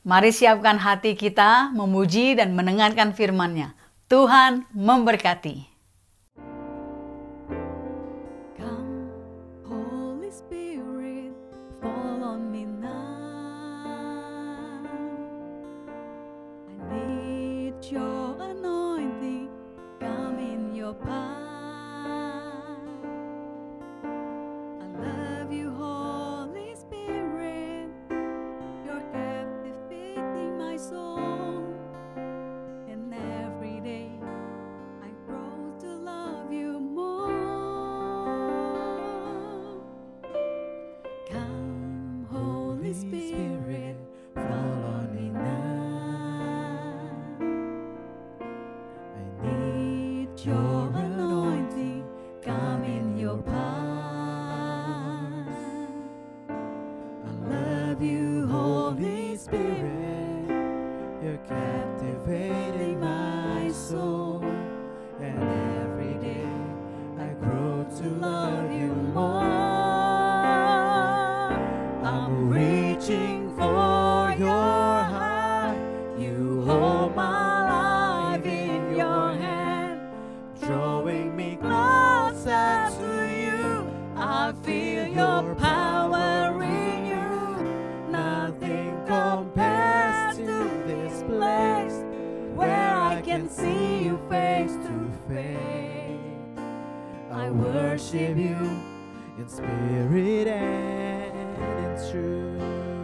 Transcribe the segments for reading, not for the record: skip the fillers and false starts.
Mari siapkan hati kita memuji dan mendengarkan firman-Nya. Tuhan memberkati. Come, Holy Spirit, fall on me now. I need your anointing, come in your power. I love you, Holy Spirit, you're captivating my soul. And every day I grow to love you more. Come, Holy Spirit, fall on me now. I need your anointing, come in your power. I love you, Holy Spirit, you're captivating my soul. And every day I grow to love you more. I'm reaching for your heart. You hold my life in your hand, drawing me closer to you. I feel your power in you. Nothing compares to this place where I can see you face to face. I worship you in spirit and in truth.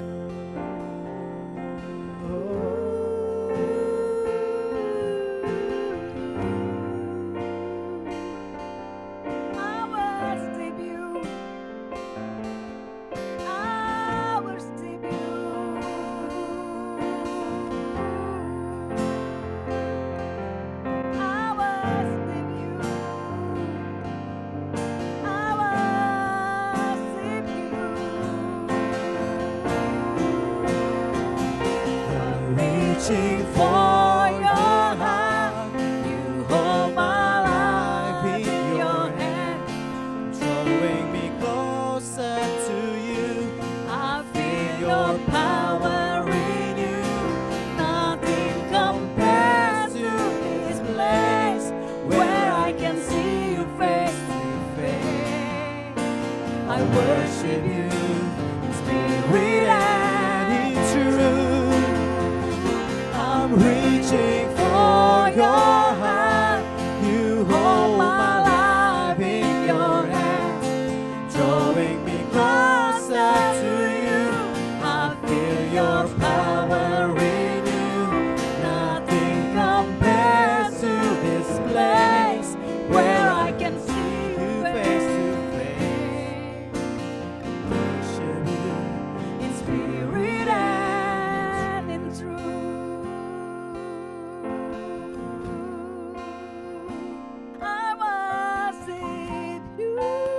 I worship you. I worship you. I worship you. I worship you. I'm reaching for your heart. You hold my life in your hand, drawing me closer to you. I feel your power in you. Nothing compares to this place where I can see you face to face. I worship you in spirit and in truth. I'm reaching for your heart. You hold my life in your hands, drawing me closer to you. I feel your power in you. Nothing compares to this place where I can see you face to face. Worship you in spirit and in truth. I worship you.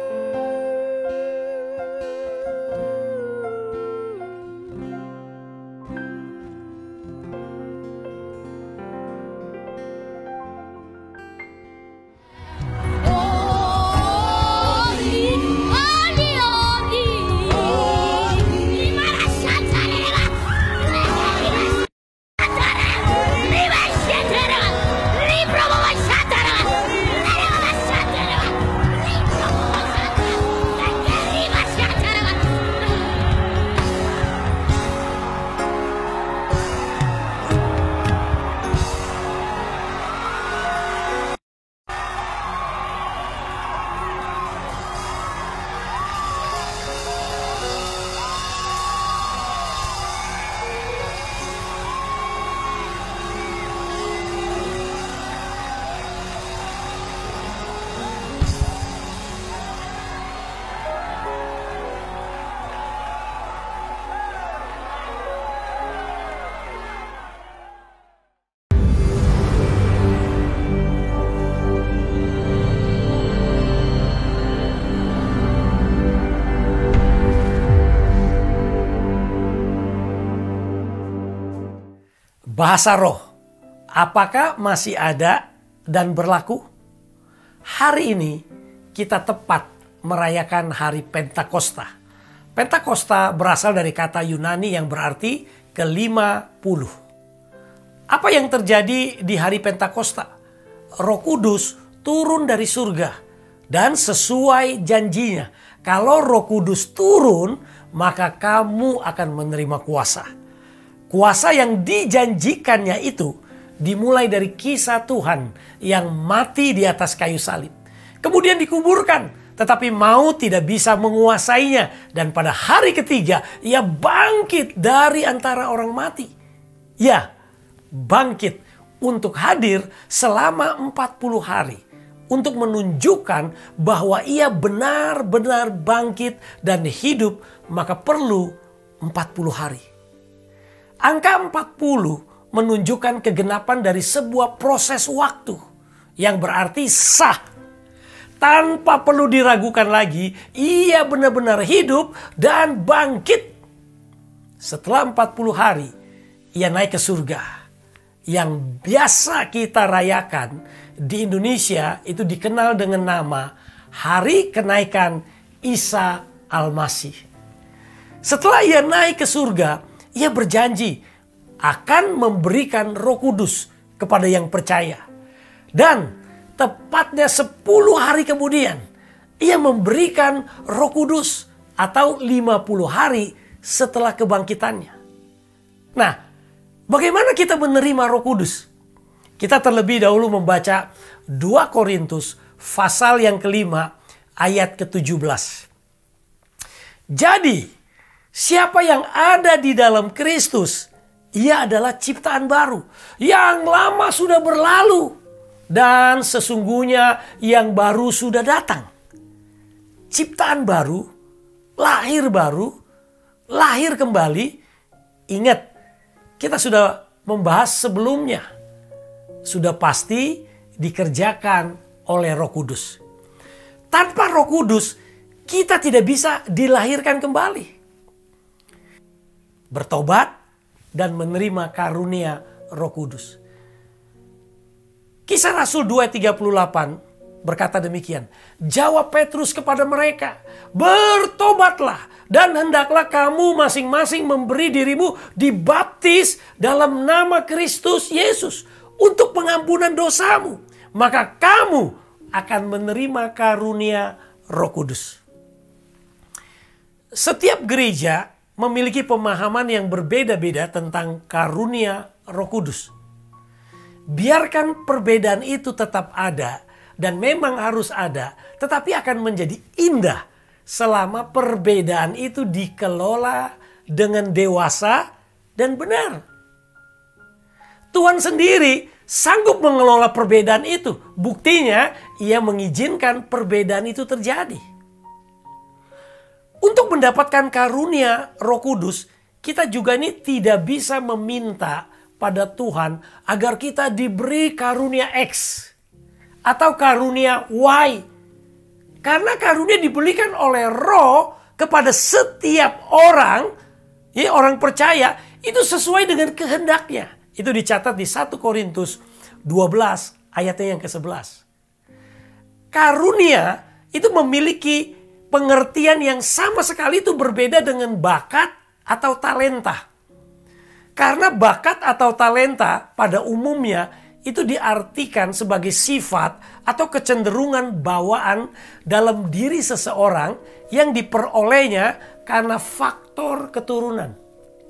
Bahasa roh, apakah masih ada dan berlaku? Hari ini kita tepat merayakan hari Pentakosta. Pentakosta berasal dari kata Yunani yang berarti ke-50. Apa yang terjadi di hari Pentakosta? Roh Kudus turun dari surga dan sesuai janjinya. Kalau Roh Kudus turun, maka kamu akan menerima kuasa. Kuasa yang dijanjikannya itu dimulai dari kisah Tuhan yang mati di atas kayu salib. Kemudian dikuburkan, tetapi maut tidak bisa menguasainya. Dan pada hari ketiga, ia bangkit dari antara orang mati. Ya, bangkit untuk hadir selama 40 hari. Untuk menunjukkan bahwa ia benar-benar bangkit dan hidup, maka perlu 40 hari. Angka 40 menunjukkan kegenapan dari sebuah proses waktu yang berarti sah. Tanpa perlu diragukan lagi, ia benar-benar hidup dan bangkit. Setelah 40 hari, ia naik ke surga. Yang biasa kita rayakan di Indonesia itu dikenal dengan nama Hari Kenaikan Isa Al-Masih. Setelah ia naik ke surga, ia berjanji akan memberikan Roh Kudus kepada yang percaya. Dan tepatnya 10 hari kemudian, ia memberikan Roh Kudus atau 50 hari setelah kebangkitannya. Nah, bagaimana kita menerima Roh Kudus? Kita terlebih dahulu membaca 2 Korintus pasal yang kelima ayat ke-17. Jadi, siapa yang ada di dalam Kristus, ia adalah ciptaan baru. Yang lama sudah berlalu dan sesungguhnya yang baru sudah datang. Ciptaan baru, lahir kembali. Ingat, kita sudah membahas sebelumnya. Sudah pasti dikerjakan oleh Roh Kudus. Tanpa Roh Kudus, kita tidak bisa dilahirkan kembali. Bertobat dan menerima karunia Roh Kudus. Kisah Rasul 2:38 berkata demikian. Jawab Petrus kepada mereka, bertobatlah dan hendaklah kamu masing-masing memberi dirimu dibaptis dalam nama Kristus Yesus untuk pengampunan dosamu. Maka kamu akan menerima karunia Roh Kudus. Setiap gereja memiliki pemahaman yang berbeda-beda tentang karunia Roh Kudus. Biarkan perbedaan itu tetap ada dan memang harus ada, tetapi akan menjadi indah selama perbedaan itu dikelola dengan dewasa dan benar. Tuhan sendiri sanggup mengelola perbedaan itu. Buktinya, ia mengizinkan perbedaan itu terjadi. Untuk mendapatkan karunia Roh Kudus, kita juga ini tidak bisa meminta pada Tuhan agar kita diberi karunia X atau karunia Y. Karena karunia diberikan oleh Roh kepada setiap orang, ya, orang percaya, itu sesuai dengan kehendaknya. Itu dicatat di 1 Korintus 12 ayatnya yang ke-11. Karunia itu memiliki pengertian yang sama sekali itu berbeda dengan bakat atau talenta. Karena bakat atau talenta pada umumnya itu diartikan sebagai sifat atau kecenderungan bawaan dalam diri seseorang yang diperolehnya karena faktor keturunan.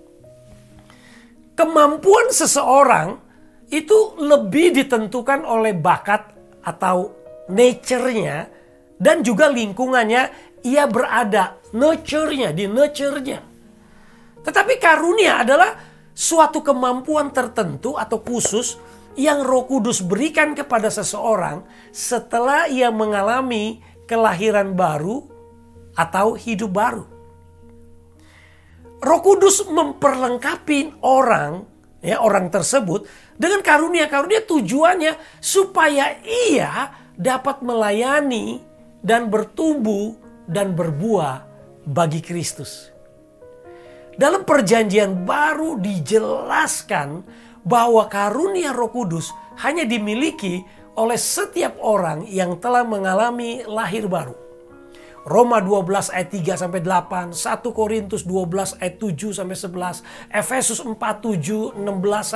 Kemampuan seseorang itu lebih ditentukan oleh bakat atau nature-nya dan juga lingkungannya ia berada, nurture-nya. Tetapi karunia adalah suatu kemampuan tertentu atau khusus yang Roh Kudus berikan kepada seseorang setelah ia mengalami kelahiran baru atau hidup baru. Roh Kudus memperlengkapi orang tersebut dengan karunia-karunia, tujuannya supaya ia dapat melayani dan bertumbuh dan berbuah bagi Kristus. Dalam perjanjian baru dijelaskan bahwa karunia Roh Kudus hanya dimiliki oleh setiap orang yang telah mengalami lahir baru. Roma 12 ayat 3 sampai 8, 1 Korintus 12 ayat 7 sampai 11, Efesus 4 7, 16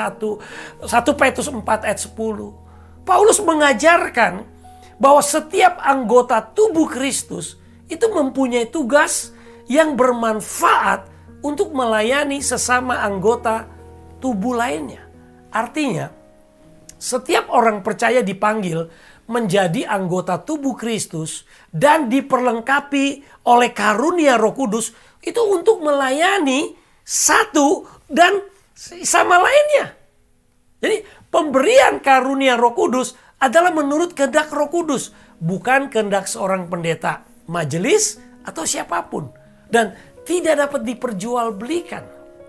1, 1 Petrus 4 ayat 10. Paulus mengajarkan bahwa setiap anggota tubuh Kristus itu mempunyai tugas yang bermanfaat untuk melayani sesama anggota tubuh lainnya. Artinya, setiap orang percaya dipanggil menjadi anggota tubuh Kristus dan diperlengkapi oleh karunia Roh Kudus itu untuk melayani satu dan sama lainnya. Jadi pemberian karunia Roh Kudus adalah menurut kehendak Roh Kudus, bukan kehendak seorang pendeta, majelis atau siapapun, dan tidak dapat diperjualbelikan.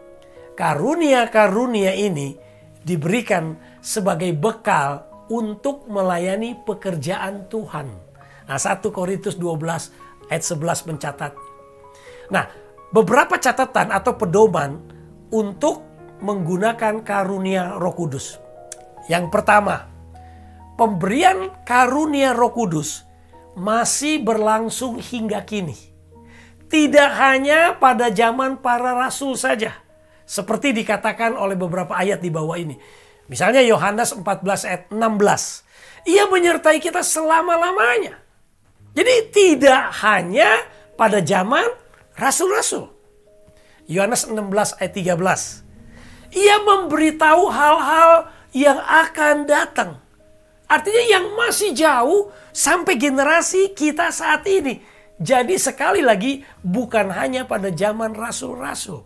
Karunia-karunia ini diberikan sebagai bekal untuk melayani pekerjaan Tuhan. Nah, 1 Korintus 12 ayat 11 mencatat. Nah, beberapa catatan atau pedoman untuk menggunakan karunia Roh Kudus. Yang pertama, pemberian karunia Roh Kudus masih berlangsung hingga kini. Tidak hanya pada zaman para rasul saja, seperti dikatakan oleh beberapa ayat di bawah ini. Misalnya Yohanes 14 ayat 16. Ia menyertai kita selama-lamanya. Jadi tidak hanya pada zaman rasul-rasul. Yohanes 16 ayat 13. Ia memberitahu hal-hal yang akan datang. Artinya yang masih jauh sampai generasi kita saat ini. Jadi sekali lagi bukan hanya pada zaman rasul-rasul.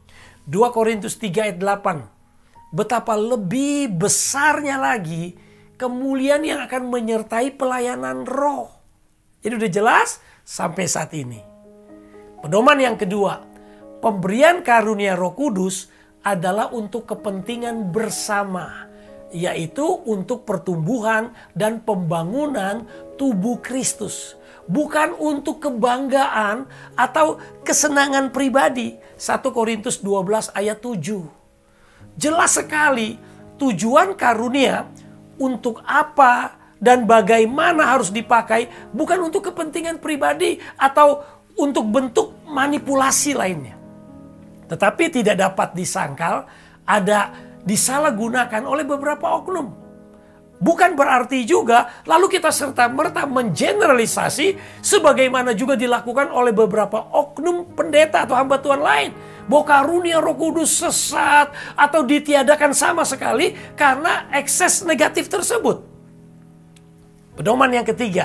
2 Korintus 3 ayat 8. Betapa lebih besarnya lagi kemuliaan yang akan menyertai pelayanan roh. Jadi udah jelas sampai saat ini. Pedoman yang kedua, pemberian karunia Roh Kudus adalah untuk kepentingan bersama, yaitu untuk pertumbuhan dan pembangunan tubuh Kristus. Bukan untuk kebanggaan atau kesenangan pribadi. 1 Korintus 12 ayat 7. Jelas sekali tujuan karunia untuk apa dan bagaimana harus dipakai bukan untuk kepentingan pribadi atau untuk bentuk manipulasi lainnya. Tetapi tidak dapat disangkal ada disalahgunakan oleh beberapa oknum. Bukan berarti juga lalu kita serta-merta mengeneralisasi sebagaimana juga dilakukan oleh beberapa oknum pendeta atau hamba Tuhan lain. Bahwa karunia Roh Kudus sesat atau ditiadakan sama sekali karena ekses negatif tersebut. Pedoman yang ketiga,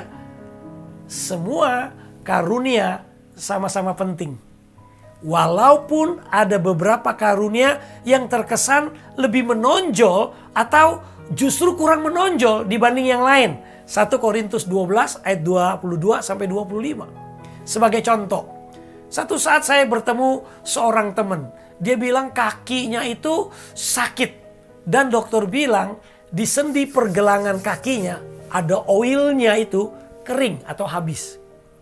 semua karunia sama-sama penting. Walaupun ada beberapa karunia yang terkesan lebih menonjol atau justru kurang menonjol dibanding yang lain. 1 Korintus 12 ayat 22 sampai 25. Sebagai contoh, satu saat saya bertemu seorang teman. Dia bilang kakinya itu sakit. Dan dokter bilang di sendi pergelangan kakinya ada oilnya itu kering atau habis.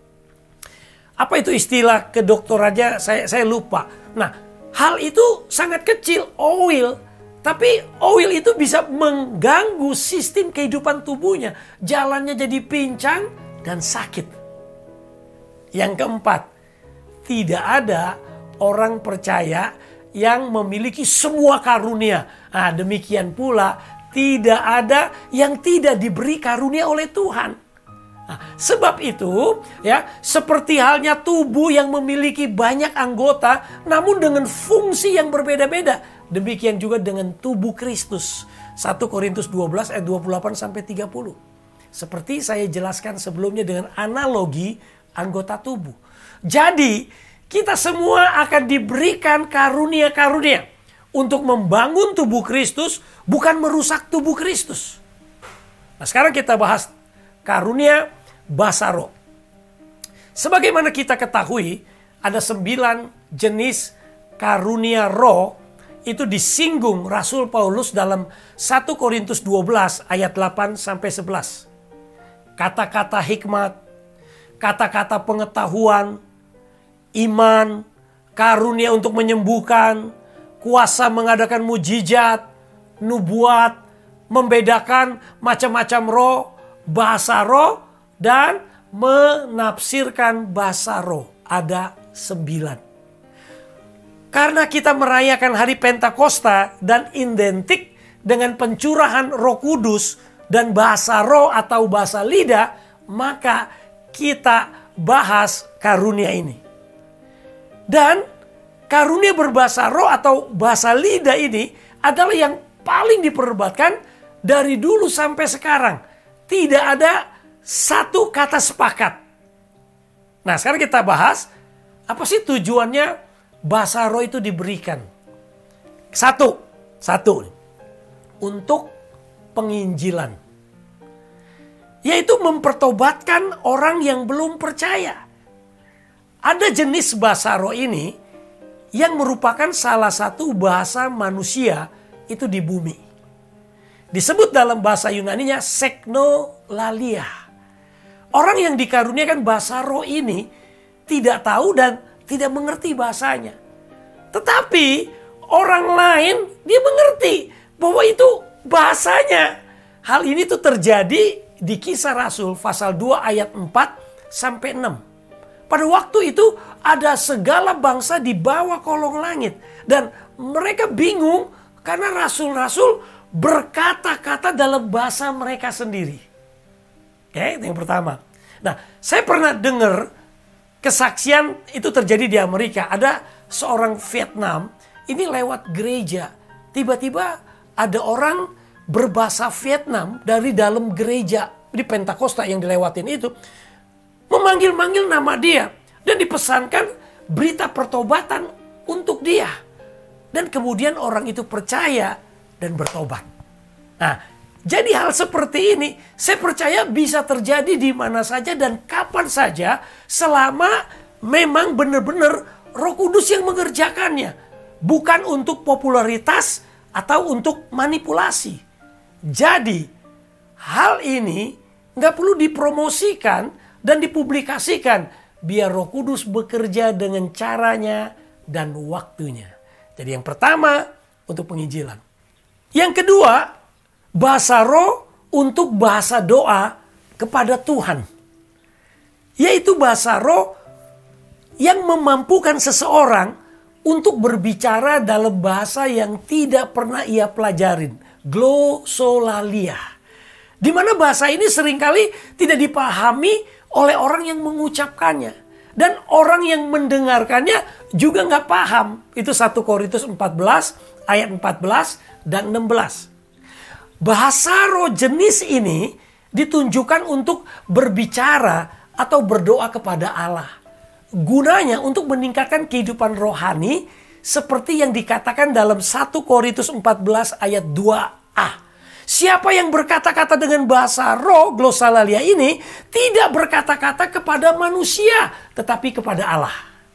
Apa itu istilah kedokterannya saya lupa. Nah, hal itu sangat kecil, oil. Tapi oil itu bisa mengganggu sistem kehidupan tubuhnya. Jalannya jadi pincang dan sakit. Yang keempat, tidak ada orang percaya yang memiliki semua karunia. Nah, demikian pula tidak ada yang tidak diberi karunia oleh Tuhan. Nah, sebab itu ya, seperti halnya tubuh yang memiliki banyak anggota namun dengan fungsi yang berbeda-beda. Demikian juga dengan tubuh Kristus. 1 Korintus 12 ayat 28 sampai 30. Seperti saya jelaskan sebelumnya dengan analogi anggota tubuh. Jadi, kita semua akan diberikan karunia-karunia untuk membangun tubuh Kristus, bukan merusak tubuh Kristus. Nah, sekarang kita bahas karunia bahasa roh. Sebagaimana kita ketahui, ada 9 jenis karunia roh. Itu disinggung Rasul Paulus dalam 1 Korintus 12 ayat 8 sampai 11. Kata-kata hikmat, kata-kata pengetahuan, iman, karunia untuk menyembuhkan, kuasa mengadakan mujizat, nubuat, membedakan macam-macam roh, bahasa roh, dan menafsirkan bahasa roh. Ada 9. Karena kita merayakan hari Pentakosta dan identik dengan pencurahan Roh Kudus dan bahasa roh atau bahasa lidah, maka kita bahas karunia ini. Dan karunia berbahasa roh atau bahasa lidah ini adalah yang paling diperdebatkan dari dulu sampai sekarang. Tidak ada satu kata sepakat. Nah, sekarang kita bahas apa sih tujuannya bahasa roh itu diberikan. Satu. Untuk penginjilan. Yaitu mempertobatkan orang yang belum percaya. Ada jenis bahasa roh ini yang merupakan salah satu bahasa manusia itu di bumi. Disebut dalam bahasa Yunaninya seknolalia. Orang yang dikaruniakan bahasa roh ini tidak tahu dan tidak mengerti bahasanya. Tetapi orang lain dia mengerti bahwa itu bahasanya. Hal ini tuh terjadi di Kisah Rasul pasal 2 ayat 4 sampai 6. Pada waktu itu ada segala bangsa di bawah kolong langit. Dan mereka bingung karena rasul-rasul berkata-kata dalam bahasa mereka sendiri. Oke, itu yang pertama. Nah, saya pernah dengar kesaksian itu terjadi di Amerika. Ada seorang Vietnam ini lewat gereja. Tiba-tiba ada orang berbahasa Vietnam dari dalam gereja di Pentakosta yang dilewatin itu. Memanggil-manggil nama dia. Dan dipesankan berita pertobatan untuk dia. Dan kemudian orang itu percaya dan bertobat. Nah, jadi hal seperti ini saya percaya bisa terjadi di mana saja dan kapan saja. Selama memang benar-benar Roh Kudus yang mengerjakannya. Bukan untuk popularitas atau untuk manipulasi. Jadi hal ini nggak perlu dipromosikan dan dipublikasikan. Biar Roh Kudus bekerja dengan caranya dan waktunya. Jadi yang pertama untuk penginjilan. Yang kedua, bahasa roh untuk bahasa doa kepada Tuhan. Yaitu bahasa roh yang memampukan seseorang untuk berbicara dalam bahasa yang tidak pernah ia pelajarin. Glossolalia. Di mana bahasa ini seringkali tidak dipahami oleh orang yang mengucapkannya. Dan orang yang mendengarkannya juga nggak paham. Itu 1 Korintus 14 ayat 14 dan 16. Bahasa roh jenis ini ditunjukkan untuk berbicara atau berdoa kepada Allah. Gunanya untuk meningkatkan kehidupan rohani seperti yang dikatakan dalam 1 Korintus 14 ayat 2a. Siapa yang berkata-kata dengan bahasa roh, glossolalia ini, tidak berkata-kata kepada manusia, tetapi kepada Allah.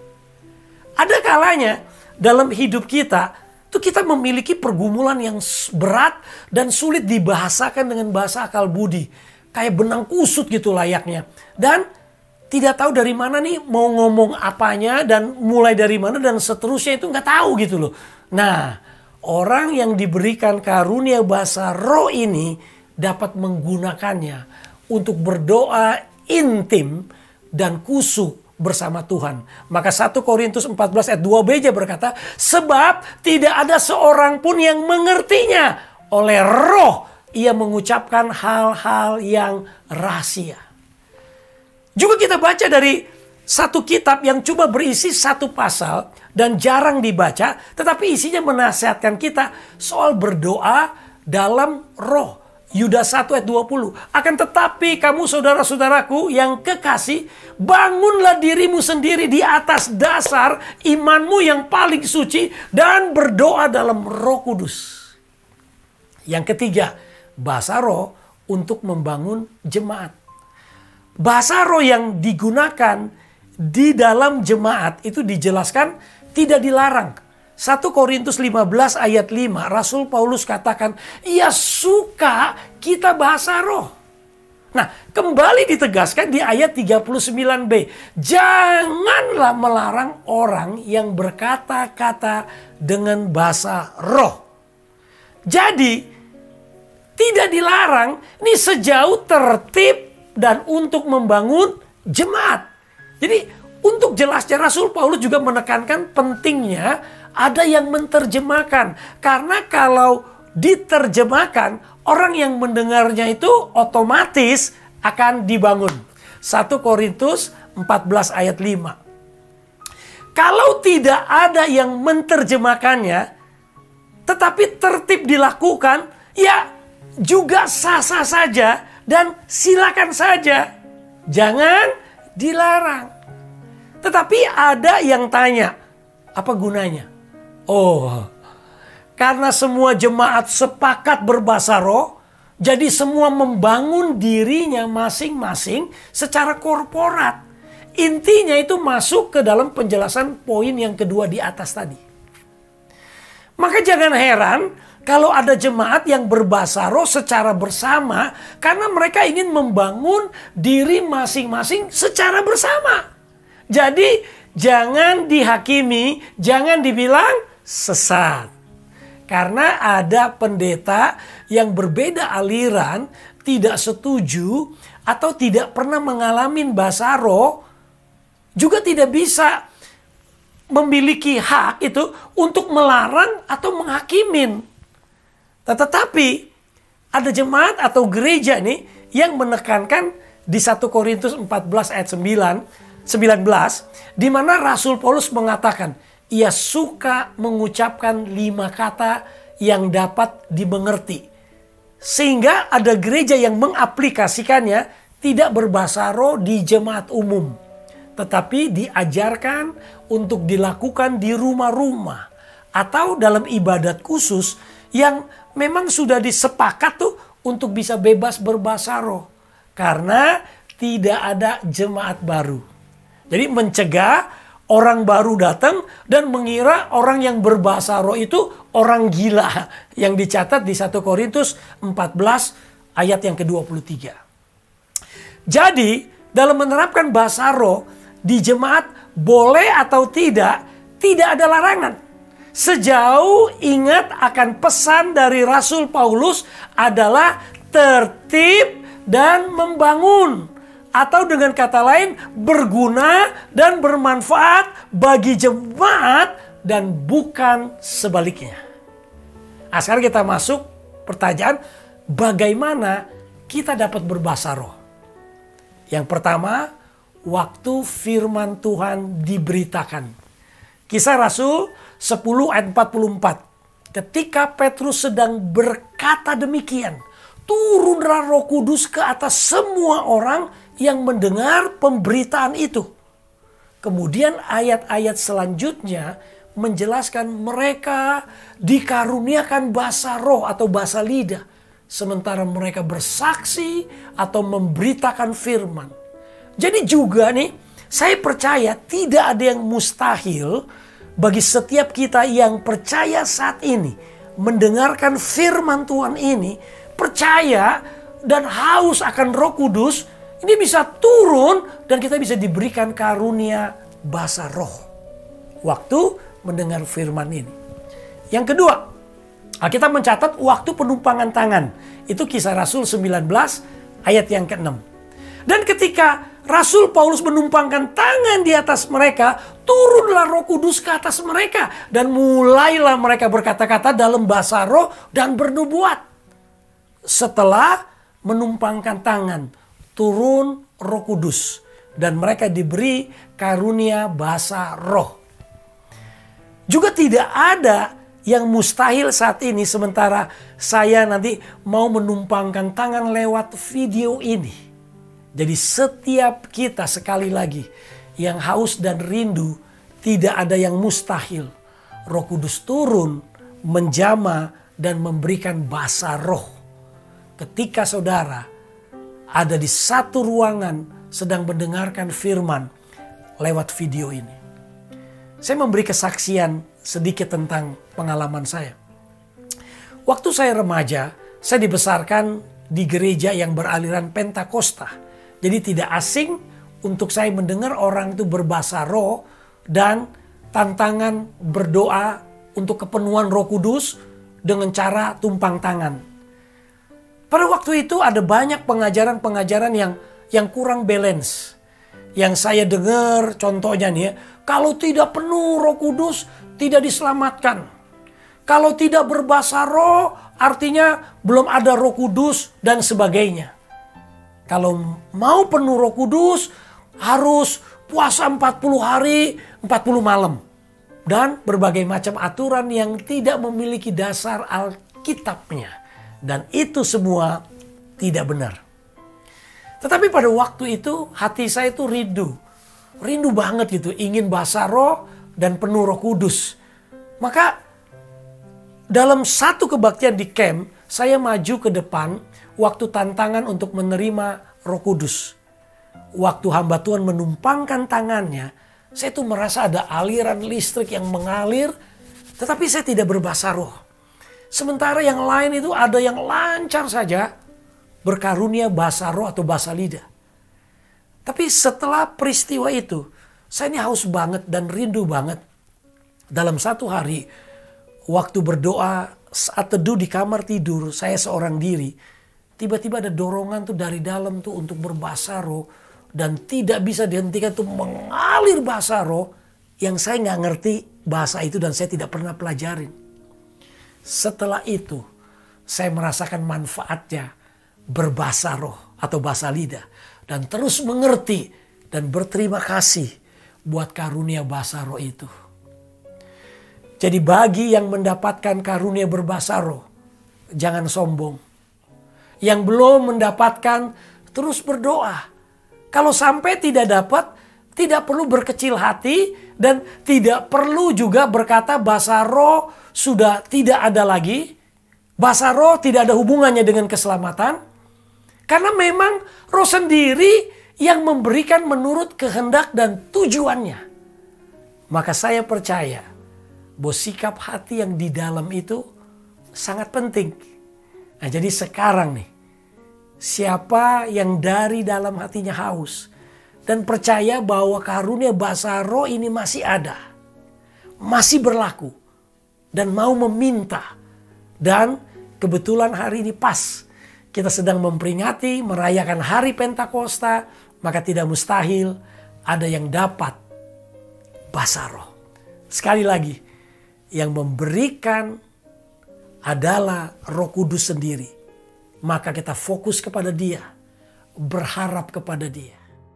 Ada kalanya dalam hidup kita, tuh kita memiliki pergumulan yang berat dan sulit dibahasakan dengan bahasa akal budi. Kayak benang kusut gitu layaknya. Dan tidak tahu dari mana nih mau ngomong apanya dan mulai dari mana dan seterusnya itu nggak tahu gitu loh. Nah, orang yang diberikan karunia bahasa roh ini dapat menggunakannya untuk berdoa intim dan khusyuk bersama Tuhan. Maka 1 Korintus 14 ayat 2b berkata, sebab tidak ada seorang pun yang mengertinya. Oleh roh ia mengucapkan hal-hal yang rahasia. Juga kita baca dari satu kitab yang cuma berisi satu pasal dan jarang dibaca, tetapi isinya menasihatkan kita soal berdoa dalam roh. Yudas 1 ayat 20. Akan tetapi kamu saudara-saudaraku yang kekasih, bangunlah dirimu sendiri di atas dasar imanmu yang paling suci dan berdoa dalam Roh Kudus. Yang ketiga, bahasa roh untuk membangun jemaat. Bahasa roh yang digunakan di dalam jemaat itu dijelaskan tidak dilarang. 1 Korintus 15 ayat 5 Rasul Paulus katakan, ia suka kita bahasa roh. Nah, kembali ditegaskan di ayat 39b. Janganlah melarang orang yang berkata-kata dengan bahasa roh. Jadi, tidak dilarang, ini sejauh tertib dan untuk membangun jemaat. Jadi untuk jelasnya Rasul Paulus juga menekankan pentingnya ada yang menerjemahkan. Karena kalau diterjemahkan, orang yang mendengarnya itu otomatis akan dibangun. 1 Korintus 14 ayat 5. Kalau tidak ada yang menerjemahkannya, tetapi tertib dilakukan, ya juga sah-sah saja dan silakan saja. Jangan dilarang. Tetapi ada yang tanya, apa gunanya? Oh, karena semua jemaat sepakat berbahasa roh, jadi semua membangun dirinya masing-masing secara korporat. Intinya itu masuk ke dalam penjelasan poin yang kedua di atas tadi. Maka jangan heran kalau ada jemaat yang berbahasa roh secara bersama, karena mereka ingin membangun diri masing-masing secara bersama. Jadi jangan dihakimi, jangan dibilang sesat. Karena ada pendeta yang berbeda aliran, tidak setuju atau tidak pernah mengalami bahasa roh, juga tidak bisa memiliki hak itu untuk melarang atau menghakimin. Tetapi ada jemaat atau gereja nih yang menekankan di 1 Korintus 14 ayat 19, di mana Rasul Paulus mengatakan, ia suka mengucapkan 5 kata yang dapat dimengerti. Sehingga ada gereja yang mengaplikasikannya tidak berbahasa roh di jemaat umum. Tetapi diajarkan untuk dilakukan di rumah-rumah. Atau dalam ibadat khusus yang memang sudah disepakat tuh untuk bisa bebas berbahasa roh. Karena tidak ada jemaat baru. Jadi mencegah orang baru datang dan mengira orang yang berbahasa roh itu orang gila. Yang dicatat di 1 Korintus 14 ayat yang ke-23. Jadi dalam menerapkan bahasa roh di jemaat boleh atau tidak ada larangan. Sejauh ingat akan pesan dari Rasul Paulus adalah tertib dan membangun. Atau dengan kata lain berguna dan bermanfaat bagi jemaat dan bukan sebaliknya. Nah, sekarang kita masuk pertanyaan, bagaimana kita dapat berbahasa roh? Yang pertama, waktu firman Tuhan diberitakan. Kisah Rasul 10 ayat 44. Ketika Petrus sedang berkata demikian, turunlah Roh Kudus ke atas semua orang yang mendengar pemberitaan itu. Kemudian ayat-ayat selanjutnya menjelaskan mereka dikaruniakan bahasa roh atau bahasa lidah. Sementara mereka bersaksi atau memberitakan firman. Jadi juga nih, saya percaya tidak ada yang mustahil bagi setiap kita yang percaya saat ini. Mendengarkan firman Tuhan ini, percaya dan haus akan Roh Kudus, ini bisa turun dan kita bisa diberikan karunia bahasa roh. Waktu mendengar firman ini. Yang kedua, kita mencatat waktu penumpangan tangan. Itu Kisah Rasul 19 ayat yang ke-6. Dan ketika Rasul Paulus menumpangkan tangan di atas mereka, turunlah Roh Kudus ke atas mereka. Dan mulailah mereka berkata-kata dalam bahasa roh dan bernubuat. Setelah menumpangkan tangan, turun Roh Kudus. Dan mereka diberi karunia bahasa roh. Juga tidak ada yang mustahil saat ini sementara saya nanti mau menumpangkan tangan lewat video ini. Jadi setiap kita sekali lagi yang haus dan rindu, tidak ada yang mustahil. Roh Kudus turun, menjamah dan memberikan bahasa roh. Ketika saudara ada di satu ruangan sedang mendengarkan firman lewat video ini. Saya memberi kesaksian sedikit tentang pengalaman saya. Waktu saya remaja, saya dibesarkan di gereja yang beraliran Pentakosta. Jadi tidak asing untuk saya mendengar orang itu berbahasa roh dan tantangan berdoa untuk kepenuhan Roh Kudus dengan cara tumpang tangan. Pada waktu itu ada banyak pengajaran-pengajaran yang kurang balance. yang saya dengar contohnya nih ya, kalau tidak penuh Roh Kudus tidak diselamatkan. Kalau tidak berbahasa roh artinya belum ada Roh Kudus dan sebagainya. Kalau mau penuh Roh Kudus harus puasa 40 hari 40 malam. Dan berbagai macam aturan yang tidak memiliki dasar Alkitabnya. Dan itu semua tidak benar. Tetapi pada waktu itu hati saya itu rindu. Rindu banget gitu. Ingin bahasa roh dan penuh Roh Kudus. Maka dalam satu kebaktian di camp, saya maju ke depan waktu tantangan untuk menerima Roh Kudus. Waktu hamba Tuhan menumpangkan tangannya, saya tuh merasa ada aliran listrik yang mengalir, tetapi saya tidak berbahasa roh. Sementara yang lain itu ada yang lancar saja, berkarunia bahasa roh atau bahasa lidah. Tapi setelah peristiwa itu, saya ini haus banget dan rindu banget. Dalam satu hari, waktu berdoa saat teduh di kamar tidur, saya seorang diri. Tiba-tiba ada dorongan tuh dari dalam tuh untuk berbahasa roh. Dan tidak bisa dihentikan tuh mengalir bahasa roh yang saya nggak ngerti bahasa itu dan saya tidak pernah pelajarin. Setelah itu, saya merasakan manfaatnya berbahasa roh atau bahasa lidah. Dan terus mengerti dan berterima kasih buat karunia bahasa roh itu. Jadi bagi yang mendapatkan karunia berbahasa roh, jangan sombong. Yang belum mendapatkan, terus berdoa. Kalau sampai tidak dapat, tidak perlu berkecil hati dan tidak perlu juga berkata bahasa roh sudah tidak ada lagi. Bahasa roh tidak ada hubungannya dengan keselamatan. Karena memang roh sendiri yang memberikan menurut kehendak dan tujuannya. Maka saya percaya bahwa sikap hati yang di dalam itu sangat penting. Nah, jadi sekarang nih, siapa yang dari dalam hatinya haus dan percaya bahwa karunia bahasa roh ini masih ada, masih berlaku dan mau meminta, dan kebetulan hari ini pas kita sedang memperingati merayakan hari Pentakosta, maka tidak mustahil ada yang dapat bahasa roh. Sekali lagi, yang memberikan adalah Roh Kudus sendiri. Maka kita fokus kepada Dia, berharap kepada Dia.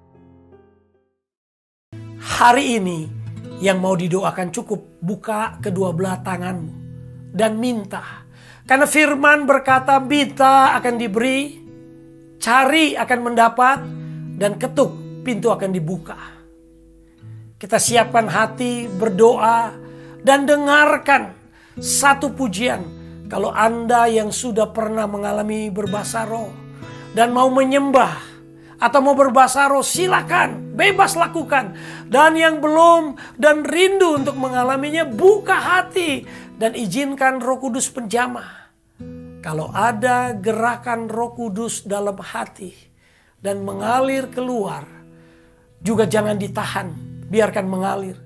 Hari ini yang mau didoakan cukup buka kedua belah tanganmu dan minta. Karena firman berkata minta akan diberi, cari akan mendapat, dan ketuk pintu akan dibuka. Kita siapkan hati berdoa dan dengarkan satu pujian. Kalau Anda yang sudah pernah mengalami berbahasa roh dan mau menyembah atau mau berbahasa roh, silakan, bebas lakukan. Dan yang belum dan rindu untuk mengalaminya, buka hati dan izinkan Roh Kudus penjamah. Kalau ada gerakan Roh Kudus dalam hati dan mengalir keluar, juga jangan ditahan, biarkan mengalir.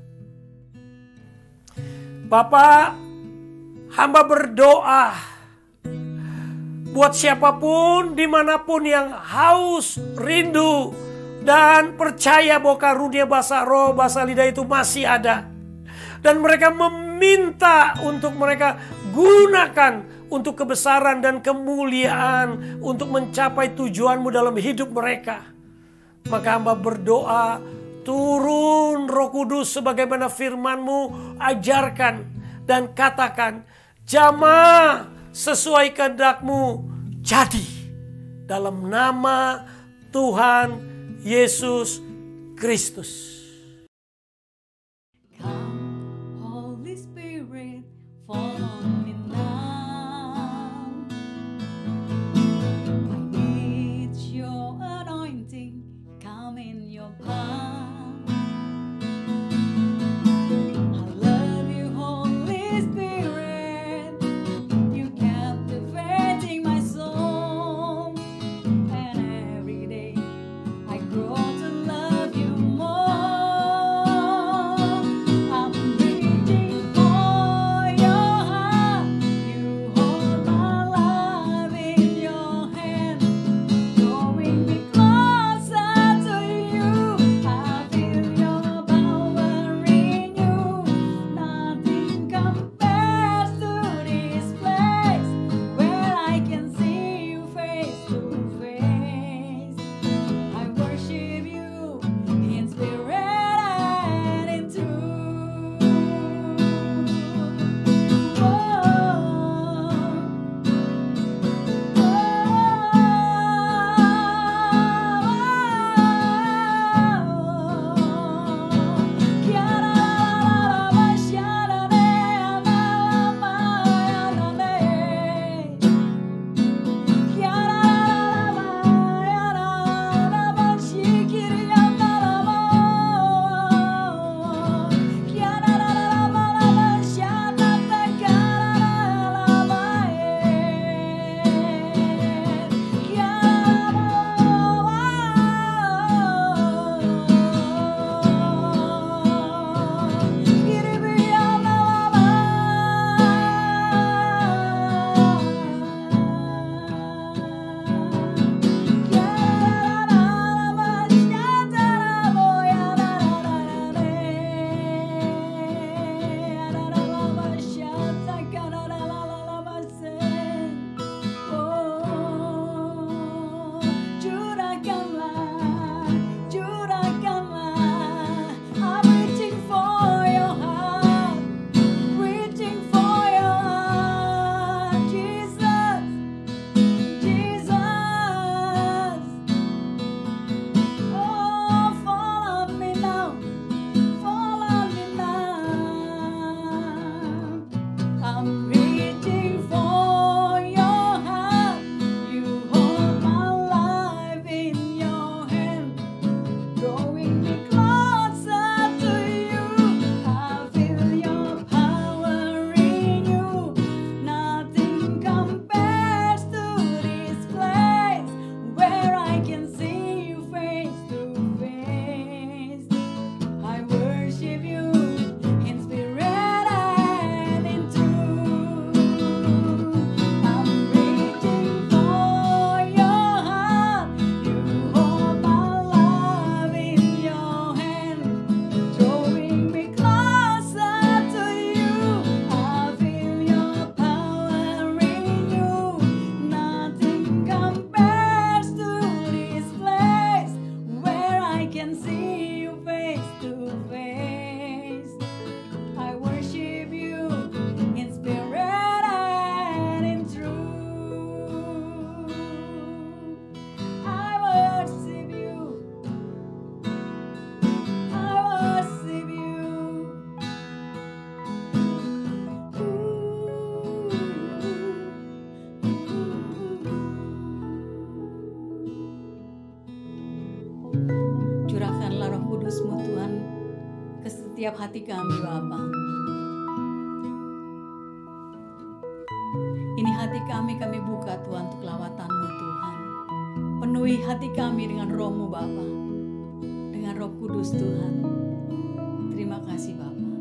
Bapak, hamba berdoa buat siapapun dimanapun yang haus, rindu, dan percaya bahwa karunia bahasa roh, bahasa lidah itu masih ada. Dan mereka meminta untuk mereka gunakan untuk kebesaran dan kemuliaan, untuk mencapai tujuanmu dalam hidup mereka. Maka hamba berdoa, turun Roh Kudus sebagaimana firman-Mu, ajarkan dan katakan, jamah sesuai kehendak-Mu jadi. Dalam nama Tuhan Yesus Kristus. Come, Holy Spirit, fall on me now. I need your anointing, come in your power. I love you, Holy Spirit, you captivating my soul. And every day I grow to love you more. kudus-Mu Tuhan ke setiap hati kami Bapa. Ini hati kami buka Tuhan untuk lawatan-Mu Tuhan. Penuhi hati kami dengan Roh-Mu Bapa, dengan Roh Kudus Tuhan. Terima kasih Bapa.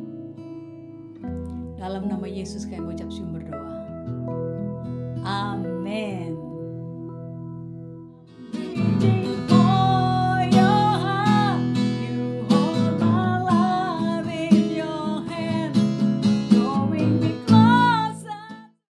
Dalam nama Yesus kami ucap syukur berdoa. Amin.